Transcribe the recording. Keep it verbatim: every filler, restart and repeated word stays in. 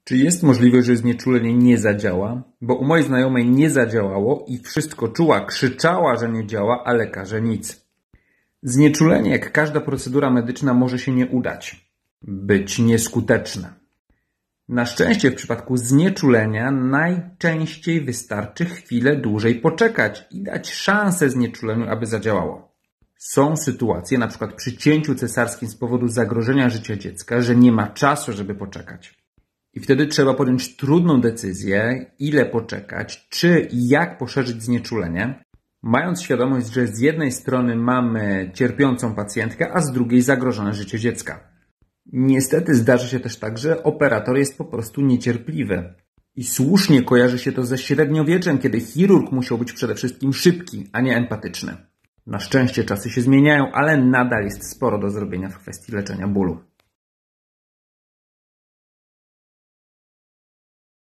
Czy jest możliwe, że znieczulenie nie zadziała? Bo u mojej znajomej nie zadziałało i wszystko czuła, krzyczała, że nie działa, a lekarze nic. Znieczulenie, jak każda procedura medyczna, może się nie udać. Być nieskuteczne. Na szczęście w przypadku znieczulenia najczęściej wystarczy chwilę dłużej poczekać i dać szansę znieczuleniu, aby zadziałało. Są sytuacje, na przykład przy cięciu cesarskim z powodu zagrożenia życia dziecka, że nie ma czasu, żeby poczekać. I wtedy trzeba podjąć trudną decyzję, ile poczekać, czy i jak poszerzyć znieczulenie, mając świadomość, że z jednej strony mamy cierpiącą pacjentkę, a z drugiej zagrożone życie dziecka. Niestety zdarza się też tak, że operator jest po prostu niecierpliwy. I słusznie kojarzy się to ze średniowieczem, kiedy chirurg musiał być przede wszystkim szybki, a nie empatyczny. Na szczęście czasy się zmieniają, ale nadal jest sporo do zrobienia w kwestii leczenia bólu.